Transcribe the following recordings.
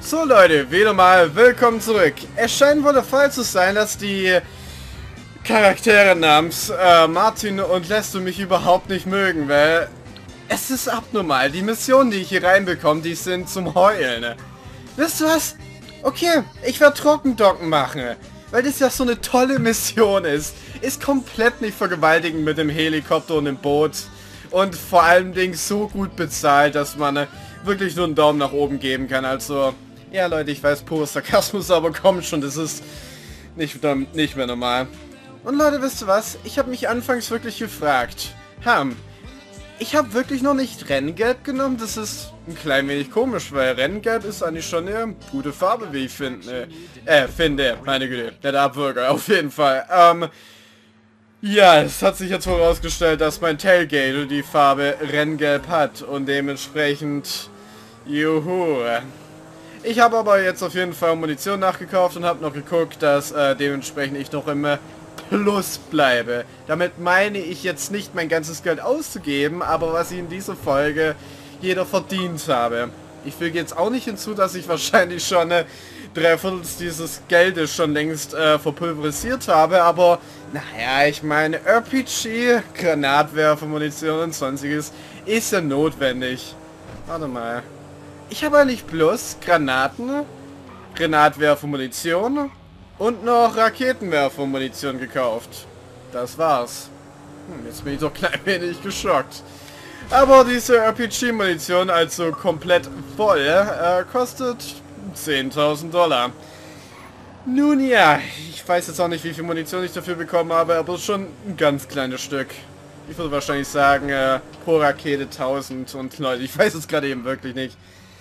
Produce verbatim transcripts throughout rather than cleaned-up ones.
So Leute, wieder mal willkommen zurück. Es scheint wohl der Fall zu sein, dass die Charaktere namens äh, Martin und Lesto mich überhaupt nicht mögen, weil es ist abnormal. Die Missionen, die ich hier reinbekomme, die sind zum Heulen. Wisst ihr was? Okay, ich werde Trockendocken machen, weil das ja so eine tolle Mission ist. Ist komplett nicht vergewaltigen mit dem Helikopter und dem Boot und vor allen Dingen so gut bezahlt, dass man äh, wirklich nur einen Daumen nach oben geben kann. Also, ja Leute, ich weiß, pure Sarkasmus, aber kommt schon, das ist nicht, nicht mehr normal. Und Leute, wisst ihr was? Ich habe mich anfangs wirklich gefragt, hm, ich habe wirklich noch nicht Renngelb genommen. Das ist ein klein wenig komisch, weil Renngelb ist eigentlich schon eine gute Farbe, wie ich finde. Äh, finde, meine Güte, der Abwürger, auf jeden Fall. Ähm, ja, es hat sich jetzt herausgestellt, dass mein Tailgate die Farbe Renngelb hat und dementsprechend, juhu. Ich habe aber jetzt auf jeden Fall Munition nachgekauft und habe noch geguckt, dass äh, dementsprechend ich noch im Plus bleibe. Damit meine ich jetzt nicht mein ganzes Geld auszugeben, aber was ich in dieser Folge jeder verdient habe. Ich füge jetzt auch nicht hinzu, dass ich wahrscheinlich schon äh, drei Viertel dieses Geldes schon längst äh, verpulverisiert habe, aber naja, ich meine, R P G, Granatwerfer, Munition und sonstiges ist ja notwendig. Warte mal. Ich habe eigentlich bloß Granaten, Granatwerfer, Munition und noch Raketenwerfer, Munition gekauft. Das war's. Hm, jetzt bin ich doch klein wenig geschockt. Aber diese R P G-Munition, also komplett voll, äh, kostet zehntausend Dollar. Nun ja, ich weiß jetzt auch nicht, wie viel Munition ich dafür bekommen habe, aber schon ein ganz kleines Stück. Ich würde wahrscheinlich sagen, äh, pro Rakete tausend und Leute, ich weiß es gerade eben wirklich nicht.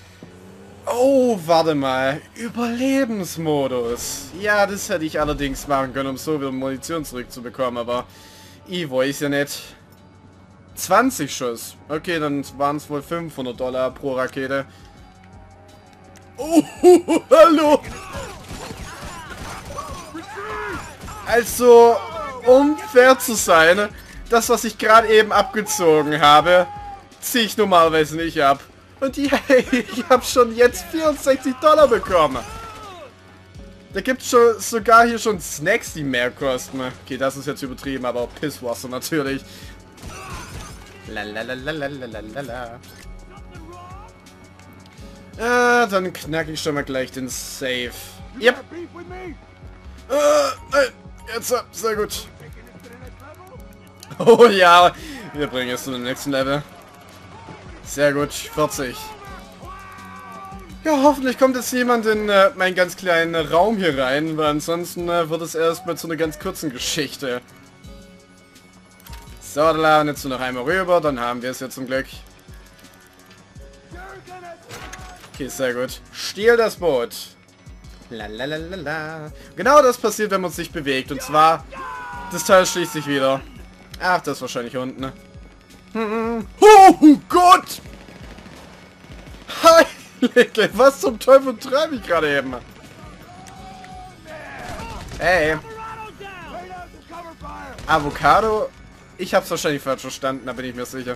Oh, warte mal. Überlebensmodus. Ja, das hätte ich allerdings machen können, um so viel Munition zurückzubekommen, aber ich weiß ja nicht. zwanzig Schuss. Okay, dann waren es wohl fünfhundert Dollar pro Rakete. Oh, hallo! Also, um fair zu sein, das, was ich gerade eben abgezogen habe, ziehe ich normalerweise nicht ab. Und yeah, ich habe schon jetzt vierundsechzig Dollar bekommen. Da gibt es schon sogar hier schon Snacks, die mehr kosten. Okay, das ist jetzt übertrieben, aber Pisswasser natürlich. Lalalalalalala. Ah, dann knacke ich schon mal gleich den Safe. Yep. Äh, äh, jetzt, sehr gut. Oh ja, wir bringen es zu dem nächsten Level. Sehr gut, vierzig. Ja, hoffentlich kommt jetzt jemand in äh, meinen ganz kleinen Raum hier rein, weil ansonsten äh, wird es erstmal zu einer ganz kurzen Geschichte. So, da und jetzt nur noch einmal rüber, dann haben wir es jetzt zum Glück. Okay, sehr gut. Stehl das Boot. Lalalala. Genau das passiert, wenn man sich bewegt. Und zwar, das Teil schließt sich wieder. Ach, das ist wahrscheinlich unten, ne? Oh Gott! Heilige, was zum Teufel treibe ich gerade eben? Hey. Avocado? Ich hab's wahrscheinlich falsch verstanden, da bin ich mir sicher.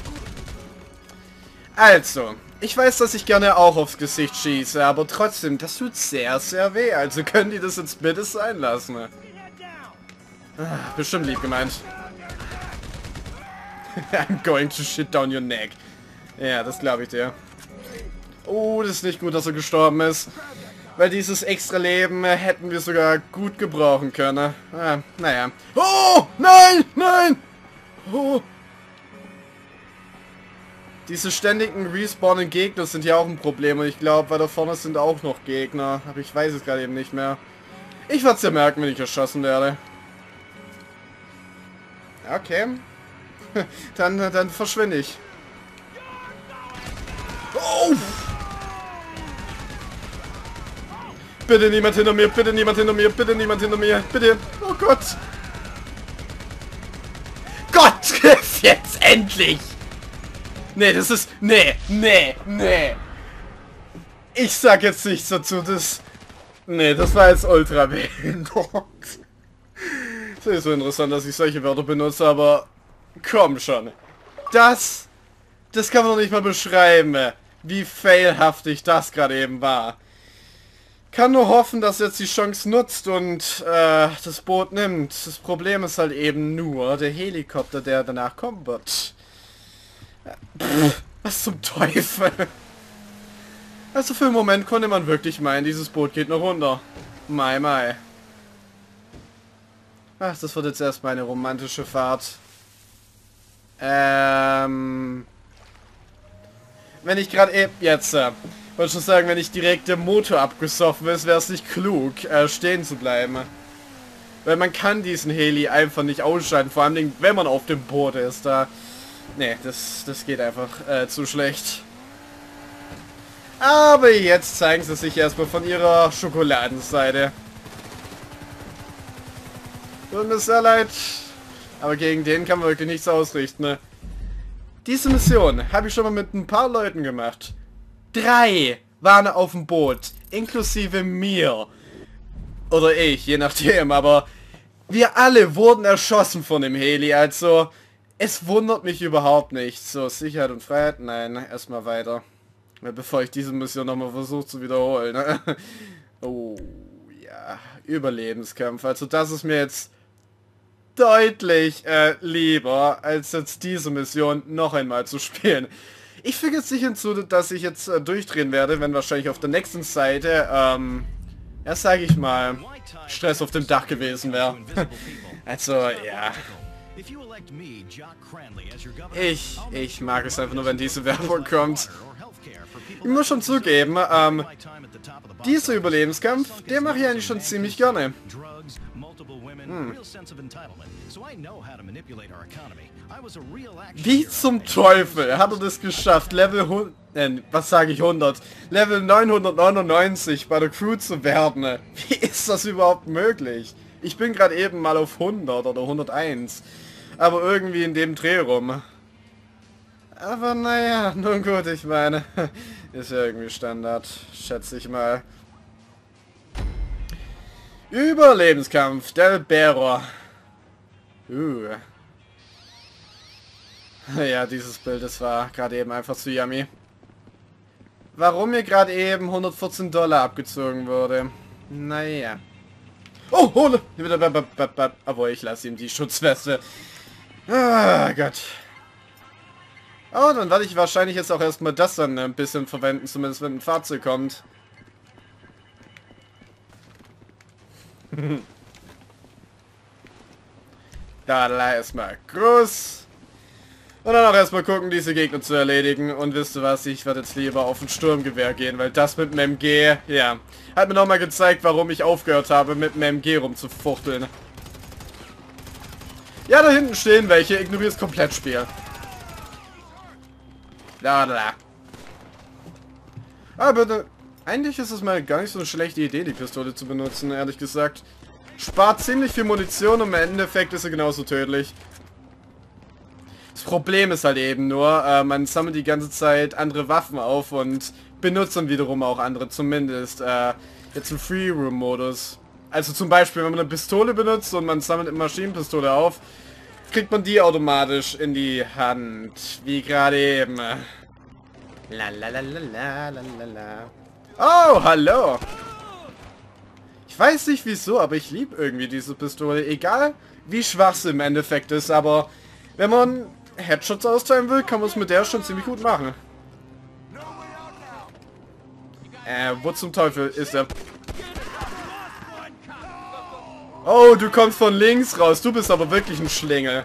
Also, ich weiß, dass ich gerne auch aufs Gesicht schieße, aber trotzdem, das tut sehr, sehr weh. Also können die das jetzt bitte sein lassen? Ah, bestimmt lieb gemeint. I'm going to shit down your neck. Ja, das glaube ich dir. Oh, das ist nicht gut, dass er gestorben ist. Weil dieses extra Leben hätten wir sogar gut gebrauchen können. Ah, naja. Oh, nein, nein! Oh. Diese ständigen respawnen Gegner sind ja auch ein Problem. Und ich glaube, weil da vorne sind auch noch Gegner. Aber ich weiß es gerade eben nicht mehr. Ich werde es ja merken, wenn ich erschossen werde. Okay. Dann, dann verschwinde ich. Oh! Bitte niemand hinter mir, bitte niemand hinter mir, bitte niemand hinter mir, bitte. Oh Gott. Gott, jetzt endlich. Nee, das ist... Nee, nee, nee. Ich sag jetzt nichts dazu, das... Nee, das war jetzt ultra behindert. Das ist so interessant, dass ich solche Wörter benutze, aber... Komm schon. Das... Das kann man doch nicht mal beschreiben, wie failhaftig das gerade eben war. Kann nur hoffen, dass er jetzt die Chance nutzt und äh, das Boot nimmt. Das Problem ist halt eben nur der Helikopter, der danach kommen wird. Pff, was zum Teufel? Also für einen Moment konnte man wirklich meinen, dieses Boot geht noch runter. Mai, mai. Ach, das wird jetzt erstmal eine romantische Fahrt. Ähm... Wenn ich gerade eben... Jetzt, äh, wollte schon sagen, wenn ich direkt der Motor abgesoffen ist, wäre es nicht klug, äh, stehen zu bleiben. Weil man kann diesen Heli einfach nicht ausschalten, vor allem wenn man auf dem Boot ist. Da... Nee, das, das geht einfach äh, zu schlecht. Aber jetzt zeigen sie sich erstmal von ihrer Schokoladenseite. Tut mir sehr leid, aber gegen den kann man wirklich nichts ausrichten. Ne? Diese Mission habe ich schon mal mit ein paar Leuten gemacht. Drei waren auf dem Boot, inklusive mir. Oder ich, je nachdem, aber wir alle wurden erschossen von dem Heli, also es wundert mich überhaupt nicht. So, Sicherheit und Freiheit, nein, erstmal weiter. Bevor ich diese Mission nochmal versuche zu wiederholen. Ne? Oh, ja, Überlebenskampf, also das ist mir jetzt deutlich äh, lieber, als jetzt diese Mission noch einmal zu spielen. Ich füge jetzt nicht hinzu, dass ich jetzt äh, durchdrehen werde, wenn wahrscheinlich auf der nächsten Seite, ähm, ja, sage ich mal, Stress auf dem Dach gewesen wäre. Also, ja. Ich, ich mag es einfach nur, wenn diese Werbung kommt. Ich muss schon zugeben, ähm, dieser Überlebenskampf, den mache ich eigentlich schon ziemlich gerne. Hm. Wie zum Teufel hat er das geschafft, Level hundert, äh, was sage ich hundert, Level neunhundertneunundneunzig bei der Crew zu werden? Wie ist das überhaupt möglich? Ich bin gerade eben mal auf hundert oder hunderteins, aber irgendwie in dem Dreh rum. Aber naja, nun gut, ich meine, ist ja irgendwie Standard, schätze ich mal. Überlebenskampf, Del Bero. Uh. Ja, dieses Bild, das war gerade eben einfach zu yummy. Warum mir gerade eben hundertvierzehn Dollar abgezogen wurde. Naja. Oh, hole! Aber ich lasse ihm die Schutzweste. Ah, Gott. Oh, dann werde ich wahrscheinlich jetzt auch erstmal das dann ein bisschen verwenden, zumindest wenn ein Fahrzeug kommt. Da erstmal Gruß. Und dann auch erstmal gucken, diese Gegner zu erledigen. Und wisst ihr was, ich werde jetzt lieber auf ein Sturmgewehr gehen, weil das mit dem M G, ja, hat mir nochmal gezeigt, warum ich aufgehört habe, mit dem M G rumzufuchteln. Ja, da hinten stehen welche, ignoriere das Komplettspiel. Da, da. Aber da, eigentlich ist es mal gar nicht so eine schlechte Idee, die Pistole zu benutzen, ehrlich gesagt. Spart ziemlich viel Munition und im Endeffekt ist sie genauso tödlich. Das Problem ist halt eben nur, äh, man sammelt die ganze Zeit andere Waffen auf und benutzt dann wiederum auch andere, zumindest äh, jetzt im Free-Room-Modus. Also zum Beispiel, wenn man eine Pistole benutzt und man sammelt eine Maschinenpistole auf, kriegt man die automatisch in die Hand, wie gerade eben. La la la la la la la. Oh, hallo! Ich weiß nicht wieso, aber ich liebe irgendwie diese Pistole, egal wie schwach sie im Endeffekt ist, aber wenn man Headshots austeilen will, kann man es mit der schon ziemlich gut machen. Äh, wo zum Teufel ist er? Oh, du kommst von links raus, du bist aber wirklich ein Schlingel.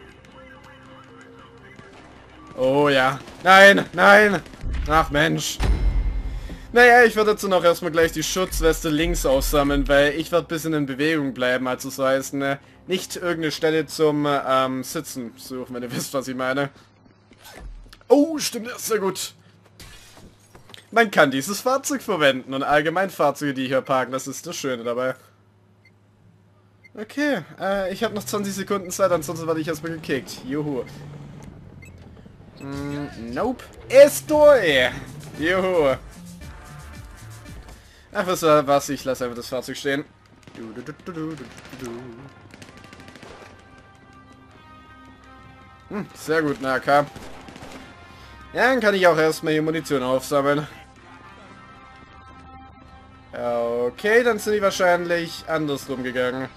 Oh ja. Nein, nein. Ach Mensch. Naja, ich werde dazu noch erstmal gleich die Schutzweste links aussammeln, weil ich werde ein bisschen in Bewegung bleiben, also das heißt, ne, nicht irgendeine Stelle zum ähm, Sitzen suchen, wenn ihr wisst, was ich meine. Oh, stimmt, das ist sehr gut. Man kann dieses Fahrzeug verwenden und allgemein Fahrzeuge, die hier parken, das ist das Schöne dabei. Okay, äh, ich habe noch zwanzig Sekunden Zeit, ansonsten werde ich erstmal gekickt. Juhu. Mm, nope. Estoy! Juhu. Ach, was war was? Ich lasse einfach das Fahrzeug stehen. Hm, sehr gut, na K. Ja, dann kann ich auch erstmal hier Munition aufsammeln. Okay, dann sind die wahrscheinlich andersrum gegangen.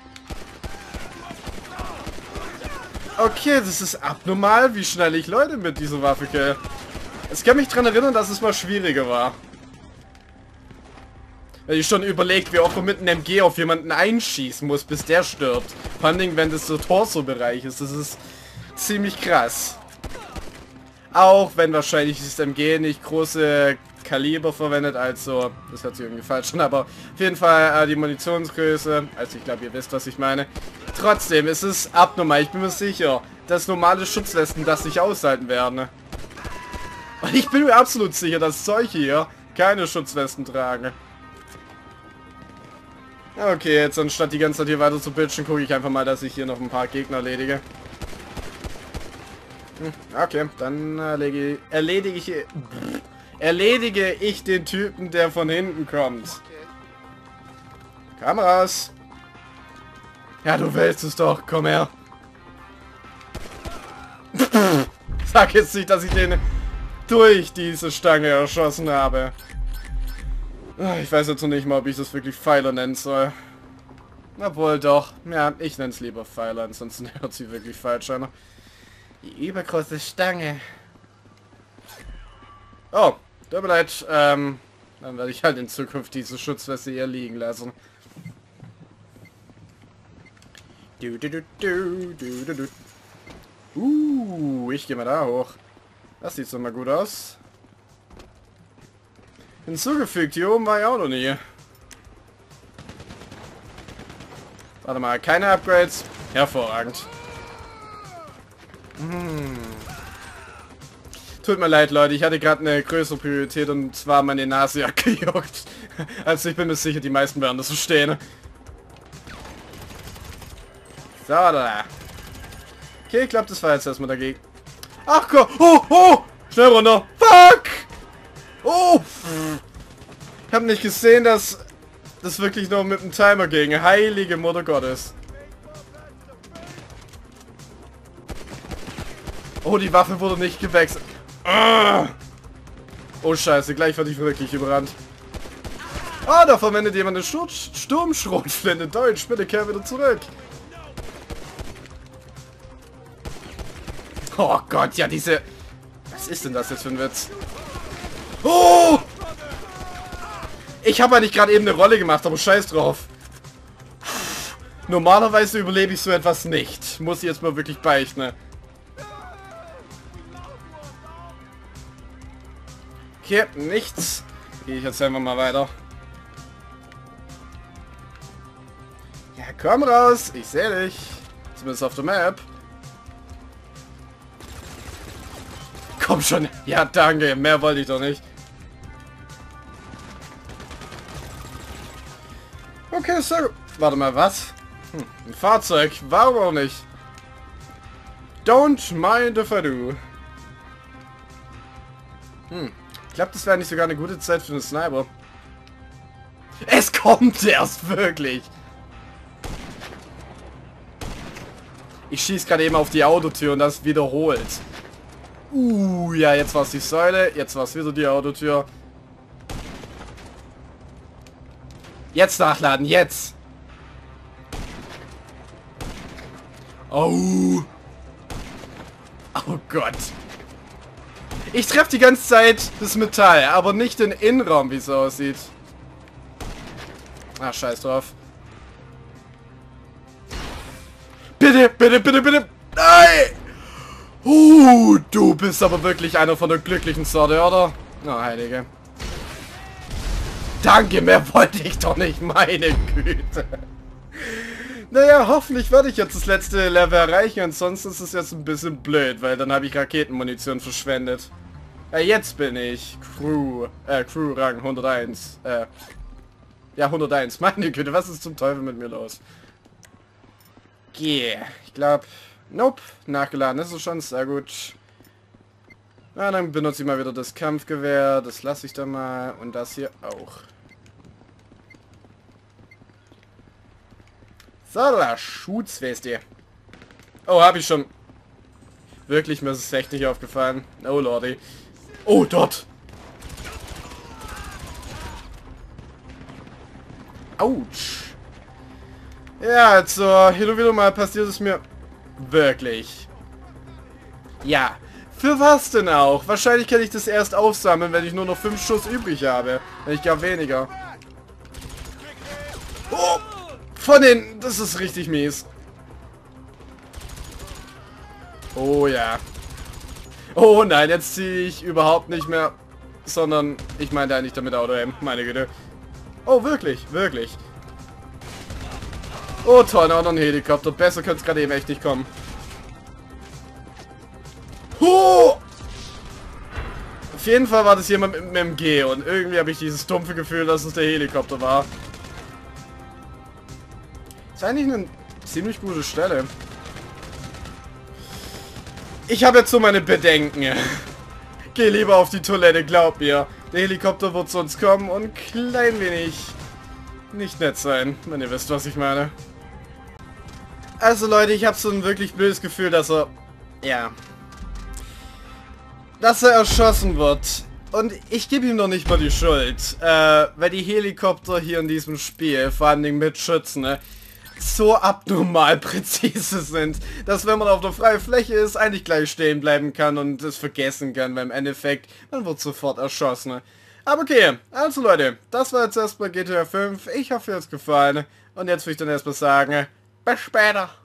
Okay, das ist abnormal, wie schnell ich Leute mit dieser Waffe kill. Es kann mich daran erinnern, dass es mal schwieriger war. Weil ich schon überlegt, wie oft man mit einem M G auf jemanden einschießen muss, bis der stirbt. Vor allem, wenn das so Torso-Bereich ist. Das ist ziemlich krass. Auch wenn wahrscheinlich das M G nicht große Kaliber verwendet, also, das hört sich irgendwie falsch an, aber auf jeden Fall äh, die Munitionsgröße, also ich glaube, ihr wisst, was ich meine. Trotzdem ist es abnormal, ich bin mir sicher, dass normale Schutzwesten das nicht aushalten werden. Und ich bin mir absolut sicher, dass solche hier keine Schutzwesten tragen. Okay, jetzt anstatt die ganze Zeit hier weiter zu bitchen, gucke ich einfach mal, dass ich hier noch ein paar Gegner erledige. Hm, okay, dann erledige, erledige ich... Erledige ich den Typen, der von hinten kommt. Kameras. Ja, du willst es doch. Komm her. Sag jetzt nicht, dass ich den durch diese Stange erschossen habe. Ich weiß jetzt noch nicht mal, ob ich das wirklich Pfeiler nennen soll. Obwohl doch. Ja, ich nenne es lieber Pfeiler, ansonsten hört sie wirklich falsch an. Die übergroße Stange. Oh. Tut mir leid, ähm, dann werde ich halt in Zukunft diese Schutzweste hier liegen lassen. Du, du, du, du, du, du, du. Uh, ich gehe mal da hoch. Das sieht so mal gut aus. Hinzugefügt, hier oben war ich auch noch nie. Warte mal, keine Upgrades. Hervorragend. Hm. Tut mir leid, Leute, ich hatte gerade eine größere Priorität und zwar meine Nase abgejuckt. Also ich bin mir sicher, die meisten werden das verstehen. So, da. Okay, ich glaube, das war jetzt erstmal dagegen. Ach Gott, oh, oh, schnell runter. Fuck! Oh! Ich habe nicht gesehen, dass das wirklich noch mit dem Timer ging. Heilige Mutter Gottes. Oh, die Waffe wurde nicht gewechselt. Oh scheiße, gleich werde ich wirklich überrannt. Ah, da verwendet jemand eine Stur Sturmschrotflinte. Deutsch, bitte kehr wieder zurück. Oh Gott, ja diese... Was ist denn das jetzt für ein Witz? Oh! Ich habe eigentlich gerade eben eine Rolle gemacht, aber scheiß drauf. Normalerweise überlebe ich so etwas nicht. Muss ich jetzt mal wirklich beichten. Okay, nichts. Gehe ich jetzt einfach mal weiter. Ja, komm raus. Ich sehe dich. Zumindest auf der Map. Komm schon. Ja, danke. Mehr wollte ich doch nicht. Okay, so. Warte mal, was? Hm, ein Fahrzeug. Warum auch nicht? Don't mind if I do. Hm. Ich glaube, das wäre nicht sogar eine gute Zeit für einen Sniper. Es kommt erst wirklich. Ich schieße gerade eben auf die Autotür und das wiederholt. Uh, ja, jetzt war es die Säule, jetzt war es wieder die Autotür. Jetzt nachladen, jetzt. Oh. Oh Gott. Ich treffe die ganze Zeit das Metall, aber nicht den Innenraum, wie es aussieht. Ah, scheiß drauf. Bitte, bitte, bitte, bitte. Nein! Uh, du bist aber wirklich einer von der glücklichen Sorte, oder? Na, oh, Heilige. Danke, mehr wollte ich doch nicht, meine Güte. Naja, hoffentlich werde ich jetzt das letzte Level erreichen, ansonsten ist es jetzt ein bisschen blöd, weil dann habe ich Raketenmunition verschwendet. Ja, jetzt bin ich Crew, äh, Crew Rang hunderteins. Äh, ja, hunderteins. Meine Güte, was ist zum Teufel mit mir los? Yeah, ich glaube, nope, nachgeladen ist es schon, sehr gut. Na, dann benutze ich mal wieder das Kampfgewehr, das lasse ich dann mal und das hier auch. So, da, Schutzweste. Oh, habe ich schon. Wirklich, mir ist es echt nicht aufgefallen. Oh, Lordi. Oh, dort. Autsch. Ja, also, hin und wieder mal passiert es mir wirklich. Ja, für was denn auch? Wahrscheinlich kann ich das erst aufsammeln, wenn ich nur noch fünf Schuss übrig habe. Wenn ich gar weniger. Oh, von den... Das ist richtig mies. Oh ja. Oh nein, jetzt ziehe ich überhaupt nicht mehr. Sondern, ich meinte eigentlich damit Auto-Aim. Meine Güte. Oh, wirklich, wirklich. Oh toll, auch noch ein Helikopter. Besser könnte es gerade eben echt nicht kommen. Huh! Auf jeden Fall war das jemand mit dem M G und irgendwie habe ich dieses dumpfe Gefühl, dass es der Helikopter war. Ist eigentlich eine ziemlich gute Stelle. Ich habe jetzt so meine Bedenken. Geh lieber auf die Toilette, glaub mir. Der Helikopter wird sonst kommen und ein klein wenig nicht nett sein, wenn ihr wisst, was ich meine. Also Leute, ich habe so ein wirklich blödes Gefühl, dass er... Ja... dass er erschossen wird. Und ich gebe ihm noch nicht mal die Schuld. Äh, weil die Helikopter hier in diesem Spiel, vor allem mit Schützen, ne, so abnormal präzise sind, dass wenn man auf der freien Fläche ist, eigentlich gleich stehen bleiben kann und es vergessen kann, weil im Endeffekt, man wird sofort erschossen. Aber okay, also Leute, das war jetzt erstmal G T A fünf. Ich hoffe, es hat gefallen. Und jetzt will ich dann erstmal sagen, bis später.